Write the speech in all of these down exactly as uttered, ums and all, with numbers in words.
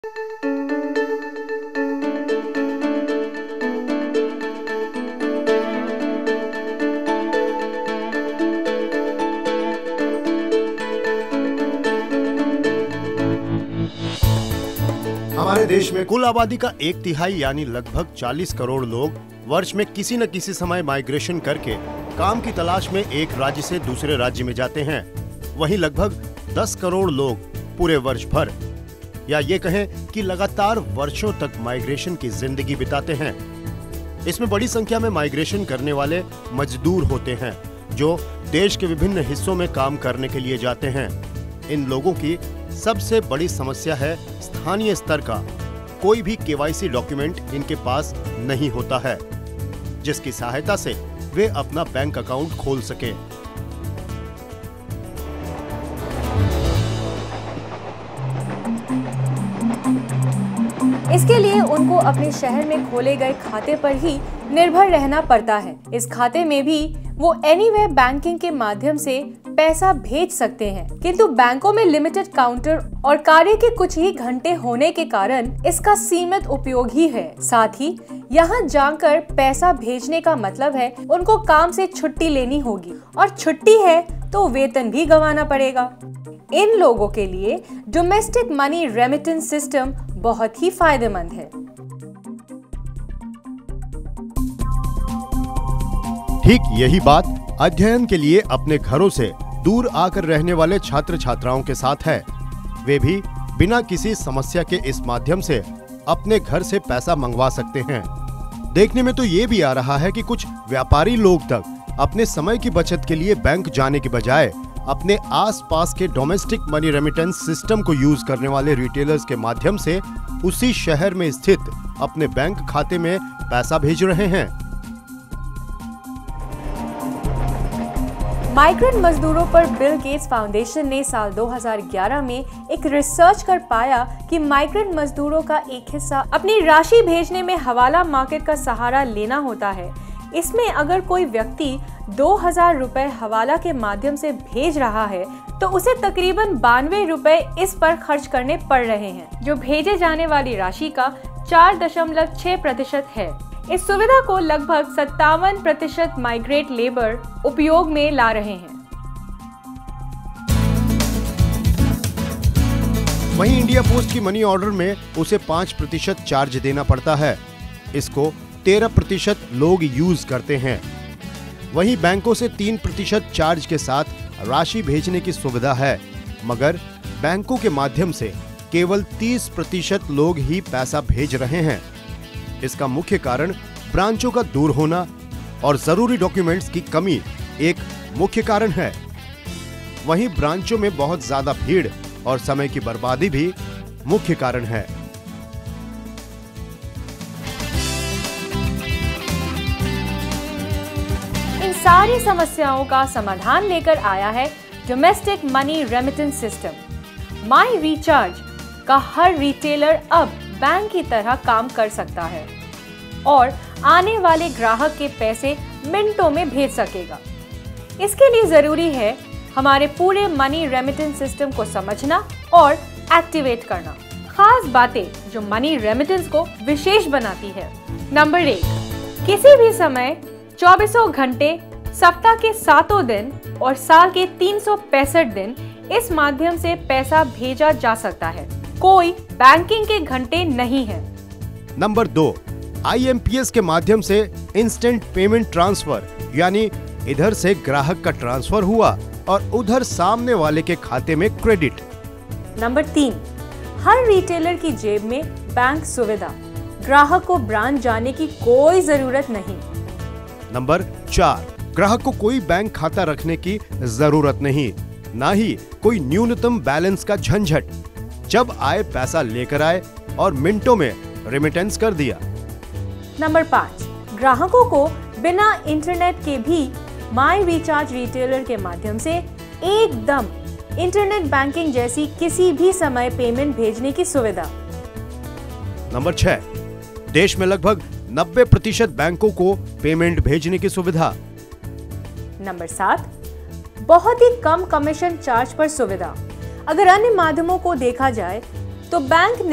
हमारे देश में कुल आबादी का एक तिहाई यानी लगभग चालीस करोड़ लोग वर्ष में किसी न किसी समय माइग्रेशन करके काम की तलाश में एक राज्य से दूसरे राज्य में जाते हैं। वहीं लगभग दस करोड़ लोग पूरे वर्ष भर या ये कहें कि लगातार वर्षों तक माइग्रेशन की जिंदगी बिताते हैं। इसमें बड़ी संख्या में माइग्रेशन करने वाले मजदूर होते हैं जो देश के विभिन्न हिस्सों में काम करने के लिए जाते हैं। इन लोगों की सबसे बड़ी समस्या है स्थानीय स्तर का कोई भी केवाईसी डॉक्यूमेंट इनके पास नहीं होता है, जिसकी सहायता से वे अपना बैंक अकाउंट खोल सके। इसके लिए उनको अपने शहर में खोले गए खाते पर ही निर्भर रहना पड़ता है। इस खाते में भी वो एनीवेयर बैंकिंग के माध्यम से पैसा भेज सकते हैं, किंतु बैंकों में लिमिटेड काउंटर और कार्य के कुछ ही घंटे होने के कारण इसका सीमित उपयोग ही है। साथ ही यहाँ जाकर पैसा भेजने का मतलब है उनको काम से छुट्टी लेनी होगी और छुट्टी है तो वेतन भी गंवाना पड़ेगा। इन लोगों के लिए डोमेस्टिक मनी रेमिटेंस सिस्टम बहुत ही फायदेमंद है। ठीक यही बात अध्ययन के लिए अपने घरों से दूर आकर रहने वाले छात्र छात्राओं के साथ है। वे भी बिना किसी समस्या के इस माध्यम से अपने घर से पैसा मंगवा सकते हैं। देखने में तो ये भी आ रहा है कि कुछ व्यापारी लोग तक अपने समय की बचत के लिए बैंक जाने के बजाय अपने आसपास के डोमेस्टिक मनी रेमिटेंस सिस्टम को यूज करने वाले रिटेलर्स के माध्यम से उसी शहर में स्थित अपने बैंक खाते में पैसा भेज रहे हैं। माइग्रेंट मजदूरों पर बिल गेट्स फाउंडेशन ने साल दो हज़ार ग्यारह में एक रिसर्च कर पाया कि माइग्रेंट मजदूरों का एक हिस्सा अपनी राशि भेजने में हवाला मार्केट का सहारा लेना होता है। इसमें अगर कोई व्यक्ति दो हजार रुपए हवाला के माध्यम से भेज रहा है तो उसे तकरीबन बानवे रुपए इस पर खर्च करने पड़ रहे हैं, जो भेजे जाने वाली राशि का चार दशमलव छह प्रतिशत है। इस सुविधा को लगभग सत्तावन प्रतिशत माइग्रेट लेबर उपयोग में ला रहे हैं। वहीं इंडिया पोस्ट की मनी ऑर्डर में उसे पाँच प्रतिशत चार्ज देना पड़ता है। इसको तेरह प्रतिशत लोग यूज करते हैं। वहीं बैंकों से तीन प्रतिशत चार्ज के साथ राशि भेजने की सुविधा है, मगर बैंकों के माध्यम से केवल तीस प्रतिशत लोग ही पैसा भेज रहे हैं। इसका मुख्य कारण ब्रांचों का दूर होना और जरूरी डॉक्यूमेंट्स की कमी एक मुख्य कारण है। वहीं ब्रांचों में बहुत ज्यादा भीड़ और समय की बर्बादी भी मुख्य कारण है। इन सारी समस्याओं का समाधान लेकर आया है domestic money remittance system. My Recharge का हर रिटेलर अब बैंक की तरह काम कर सकता है और आने वाले ग्राहक के पैसे मिनटों में भेज सकेगा। इसके लिए जरूरी है हमारे पूरे मनी रेमिटेंस सिस्टम को समझना और एक्टिवेट करना। खास बातें जो मनी रेमिटेंस को विशेष बनाती है। नंबर एक, किसी भी समय चौबीसों घंटे, सप्ताह के सातों दिन और साल के तीन सौ पैंसठ दिन इस माध्यम से पैसा भेजा जा सकता है। कोई बैंकिंग के घंटे नहीं है। नंबर दो, आई एम पी एस के माध्यम से इंस्टेंट पेमेंट ट्रांसफर, यानी इधर से ग्राहक का ट्रांसफर हुआ और उधर सामने वाले के खाते में क्रेडिट। नंबर तीन, हर रिटेलर की जेब में बैंक सुविधा, ग्राहक को ब्रांच जाने की कोई जरूरत नहीं। नंबर चार, ग्राहक को कोई बैंक खाता रखने की जरूरत नहीं, ना ही कोई न्यूनतम बैलेंस का झंझट। जब आए पैसा लेकर आए और मिनटों में रेमिटेंस कर दिया। नंबर पाँच, ग्राहकों को बिना इंटरनेट के भी माई रिचार्ज रिटेलर के माध्यम से एकदम इंटरनेट बैंकिंग जैसी किसी भी समय पेमेंट भेजने की सुविधा। नंबर छह, देश में लगभग नब्बे प्रतिशत बैंकों को पेमेंट भेजने की सुविधा। नंबर सात, बहुत ही कम कमीशन चार्ज पर सुविधा। अगर अन्य माध्यमों को देखा जाए तो बैंक निफ्ट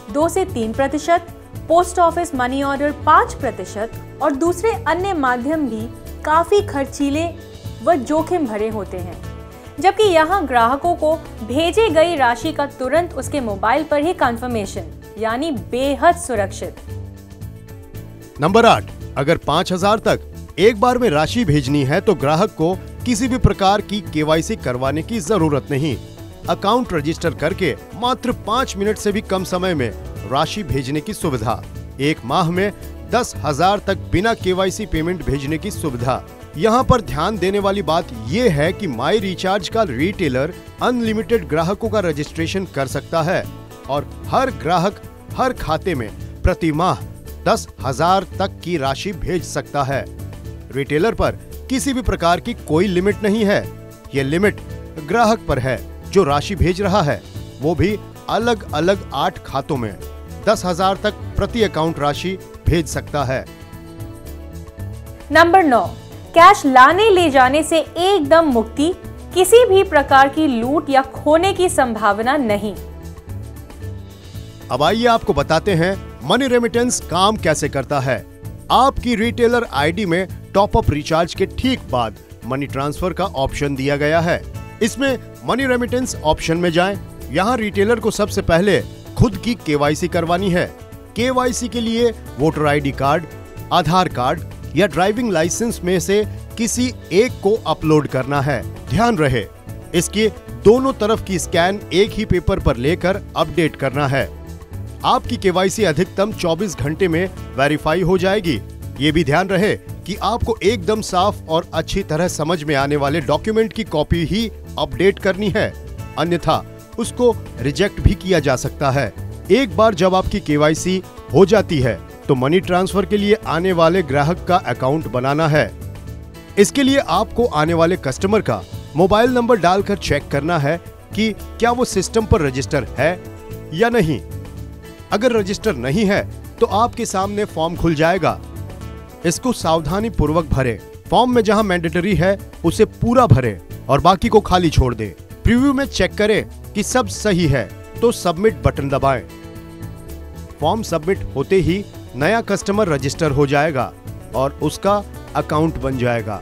दो से तीन प्रतिशत, पोस्ट ऑफिस मनी ऑर्डर पाँच प्रतिशत और दूसरे अन्य माध्यम भी काफी खर्चीले व जोखिम भरे होते हैं, जबकि यहाँ ग्राहकों को भेजे गई राशि का तुरंत उसके मोबाइल पर ही कंफर्मेशन, यानी बेहद सुरक्षित। नंबर आठ, अगर पाँच हजार तक एक बार में राशि भेजनी है तो ग्राहक को किसी भी प्रकार की केवाईसी करवाने की जरूरत नहीं। अकाउंट रजिस्टर करके मात्र पाँच मिनट से भी कम समय में राशि भेजने की सुविधा। एक माह में दस हजार तक बिना केवाईसी पेमेंट भेजने की सुविधा। यहाँ पर ध्यान देने वाली बात ये है कि माई रिचार्ज का रिटेलर अनलिमिटेड ग्राहकों का रजिस्ट्रेशन कर सकता है और हर ग्राहक हर खाते में प्रति माह दस हजार तक की राशि भेज सकता है। रिटेलर पर किसी भी प्रकार की कोई लिमिट नहीं है। ये लिमिट ग्राहक पर है जो राशि भेज रहा है, वो भी अलग अलग आठ खातों में दस हजार तक प्रति अकाउंट राशि भेज सकता है। नंबर नौ, कैश लाने ले जाने से एकदम मुक्ति, किसी भी प्रकार की लूट या खोने की संभावना नहीं। अब आइए आपको बताते हैं मनी रेमिटेंस काम कैसे करता है। आपकी रिटेलर आईडी में टॉप अप रिचार्ज के ठीक बाद मनी ट्रांसफर का ऑप्शन दिया गया है। इसमें मनी रेमिटेंस ऑप्शन में जाएं। यहाँ रिटेलर को सबसे पहले खुद की केवाईसी करवानी है। केवाईसी के लिए voter ID card, Aadhaar card या ड्राइविंग लाइसेंस में से किसी एक को अपलोड करना है। ध्यान रहे, इसके दोनों तरफ की स्कैन एक ही पेपर पर लेकर अपडेट करना है। आपकी केवाईसी अधिकतम चौबीस घंटे में वेरीफाई हो जाएगी। ये भी ध्यान रहे कि आपको एकदम साफ और अच्छी तरह समझ में आने वाले डॉक्यूमेंट की कॉपी ही अपडेट करनी है, अन्यथा उसको रिजेक्ट भी किया जा सकता है। एक बार जब आपकी केवाईसी हो जाती है तो मनी ट्रांसफर के लिए आने वाले ग्राहक का अकाउंट बनाना है। इसके लिए आपको आने वाले कस्टमर का मोबाइल नंबर डालकर चेक करना है कि क्या वो सिस्टम पर रजिस्टर है या नहीं। अगर रजिस्टर नहीं है तो आपके सामने फॉर्म खुल जाएगा। इसको सावधानी पूर्वक भरें। फॉर्म में जहां मैंडेटरी है उसे पूरा भरें और बाकी को खाली छोड़ दें। प्रीव्यू में चेक करें कि सब सही है तो सबमिट बटन दबाएं। फॉर्म सबमिट होते ही नया कस्टमर रजिस्टर हो जाएगा और उसका अकाउंट बन जाएगा।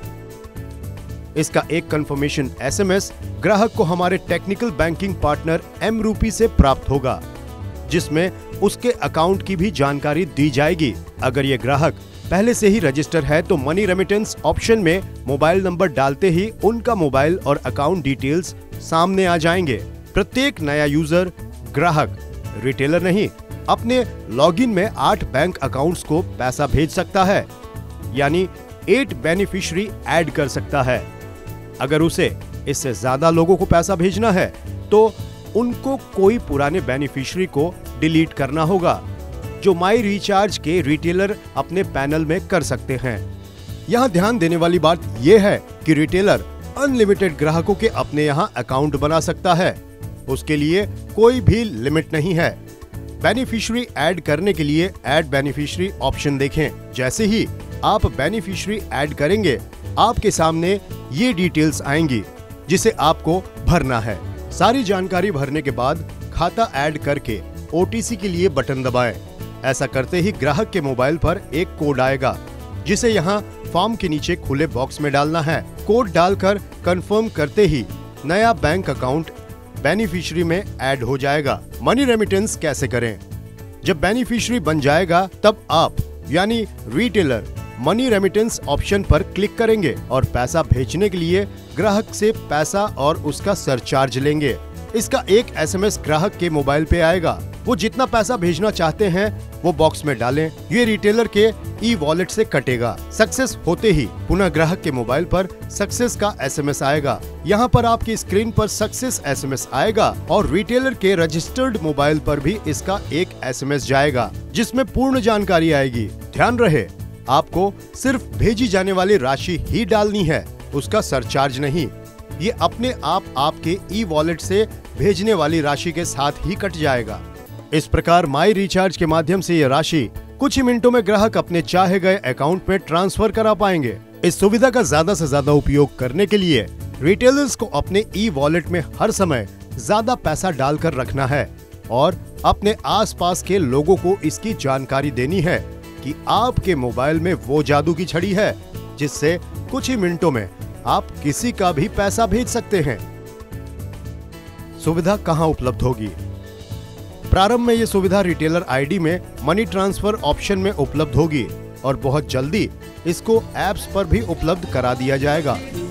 इसका एक कंफर्मेशन एसएमएस ग्राहक को हमारे टेक्निकल बैंकिंग पार्टनर एम रूपी से प्राप्त होगा, जिसमें उसके अकाउंट की भी जानकारी दी जाएगी। अगर ये ग्राहक पहले से ही रजिस्टर है तो मनी रेमिटेंस ऑप्शन में मोबाइल नंबर डालते ही उनका मोबाइल और अकाउंट डिटेल्स सामने आ जाएंगे। प्रत्येक नया यूजर ग्राहक रिटेलर नहीं अपने लॉगिन में आठ बैंक अकाउंट्स को पैसा भेज सकता है, यानी एट बेनिफिशियरी ऐड कर सकता है। अगर उसे इससे ज्यादा लोगों को पैसा भेजना है तो उनको कोई पुराने बेनिफिशियरी को डिलीट करना होगा, जो माई रिचार्ज के रिटेलर अपने पैनल में कर सकते हैं। यहाँ ध्यान देने वाली बात यह है कि रिटेलर अनलिमिटेड ग्राहकों के अपने यहाँ अकाउंट बना सकता है। उसके लिए कोई भी लिमिट नहीं है। बेनिफिशियरी ऐड करने के लिए ऐड बेनिफिशियरी ऑप्शन देखें। जैसे ही आप बेनिफिशियरी ऐड करेंगे आपके सामने ये डिटेल्स आएंगी जिसे आपको भरना है। सारी जानकारी भरने के बाद खाता ऐड करके ओटीसी के लिए बटन दबाएं। ऐसा करते ही ग्राहक के मोबाइल पर एक कोड आएगा जिसे यहाँ फॉर्म के नीचे खुले बॉक्स में डालना है। कोड डालकर कंफर्म करते ही नया बैंक अकाउंट बेनिफिशियरी में ऐड हो जाएगा। मनी रेमिटेंस कैसे करें? जब बेनिफिशियरी बन जाएगा तब आप यानी रिटेलर मनी रेमिटेंस ऑप्शन पर क्लिक करेंगे और पैसा भेजने के लिए ग्राहक से पैसा और उसका सरचार्ज लेंगे। इसका एक एसएमएस ग्राहक के मोबाइल पे आएगा। वो जितना पैसा भेजना चाहते हैं वो बॉक्स में डालें। ये रिटेलर के ई वॉलेट से कटेगा। सक्सेस होते ही पुनः ग्राहक के मोबाइल पर सक्सेस का एसएमएस आएगा। यहाँ पर आपकी स्क्रीन पर सक्सेस एसएमएस आएगा और रिटेलर के रजिस्टर्ड मोबाइल पर भी इसका एक एसएमएस जाएगा जिसमें पूर्ण जानकारी आएगी। ध्यान रहे, आपको सिर्फ भेजी जाने वाली राशि ही डालनी है, उसका सरचार्ज नहीं। ये अपने आप आपके ई वॉलेट से भेजने वाली राशि के साथ ही कट जाएगा। इस प्रकार माई रिचार्ज के माध्यम से ये राशि कुछ ही मिनटों में ग्राहक अपने चाहे गए अकाउंट में ट्रांसफर करा पाएंगे। इस सुविधा का ज्यादा से ज्यादा उपयोग करने के लिए रिटेलर्स को अपने ई वॉलेट में हर समय ज्यादा पैसा डालकर रखना है। और अपने आसपास के लोगों को इसकी जानकारी देनी है कि आपके मोबाइल में वो जादू की छड़ी है जिससे कुछ ही मिनटों में आप किसी का भी पैसा भेज सकते हैं। सुविधा कहां उपलब्ध होगी? प्रारंभ में यह सुविधा रिटेलर आईडी में मनी ट्रांसफर ऑप्शन में उपलब्ध होगी और बहुत जल्दी इसको ऐप्स पर भी उपलब्ध करा दिया जाएगा।